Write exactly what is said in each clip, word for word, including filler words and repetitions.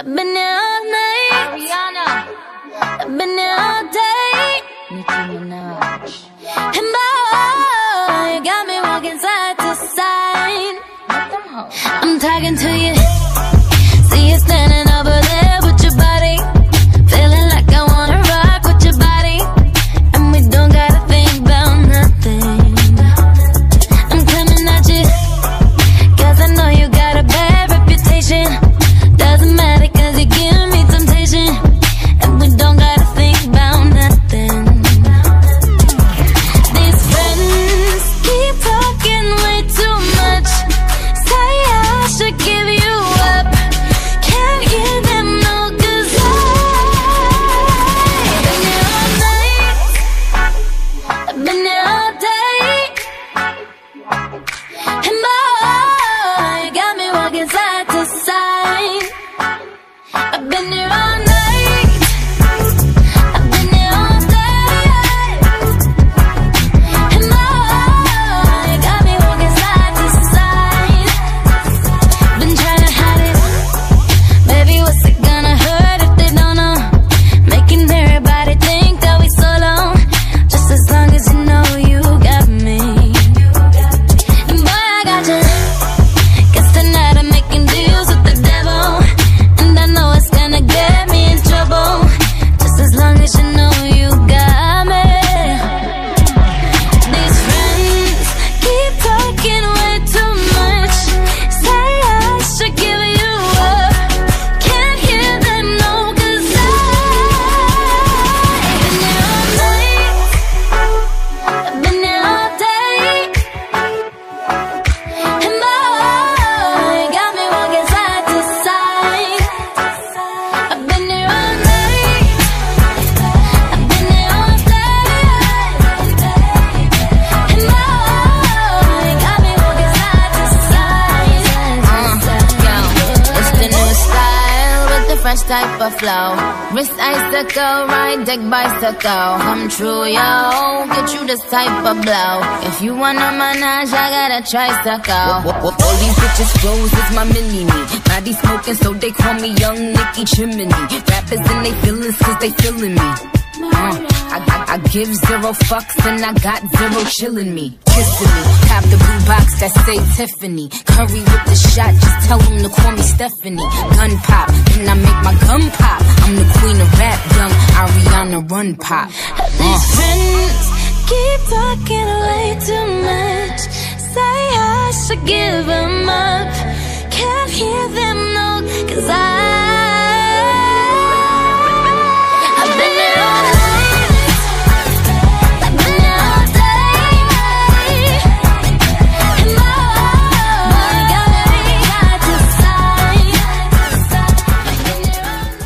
I've been here all night. Ariana. I've been here all day. Nicki Minaj. And boy, you got me walking side to side. Let them hoes. I'm talking to you. See you standing over there with your body. Feeling like I wanna rock with your body. And we don't gotta think about nothing. I'm coming at you, cause I know you got a bad reputation. Doesn't matter cause you give me temptation. And we don't gotta think about nothing. These friends keep talking way too much. Say I should give you up. Can't hear them no, cause I've been here all night. I've been here all day. And boy, you got me walking side to side. I've been here all night. I've been here all day. And boy, you got me walking side to side. Been trying to hide it. Baby, what's it gonna hurt if they don't know? Making everybody think that we solo. Just as long as you know you got me. And boy, I got you. Guess tonight I'm making deals with the devil. And I know it's gonna get me in trouble. Just as long as you know you got me. These friends keep talking way too much. Say I should give you up. Can't hear them no, cause I've been here all night. I've been here all day. And boy, you got me walking side to side. I've been here all night. I've been here all day. And boy, you got me walking side to side. Yo, it's the new style with the fresh type of flow. Wrist icicle, ride deck bicycle. Come true, yo. Get you this type of blow. If you wanna manage, I got a tricycle. All these bitches flows is my mini-me. Body smoking, so they call me Young Nicki Chimney. Rappers and they feelings, cause they feeling me. Uh, I, I, I give zero fucks and I got zero chillin' me. Kissing me, cop the blue box that say Tiffany. Curry with the shot, just tell them to call me Stephanie. Gun pop, then I make my gun pop. I'm the queen of rap, young Ariana Run Pop. These friends keep talking way too much. Say I should give them up. Can't hear them no, cause I I've been here all night. I've been here all day. And boy, you got me side to side. I've been here all night.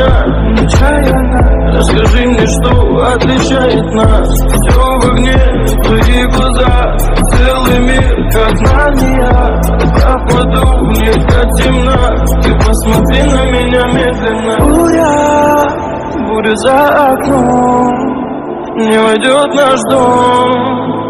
меня нечаянно. Расскажи мне, что отличает нас. Все в огне, твои глаза, целый мир, как Нарния. Пропаду, мне так темно, ты посмотри на меня медленно. Буря, буря за окном, не войдет наш дом.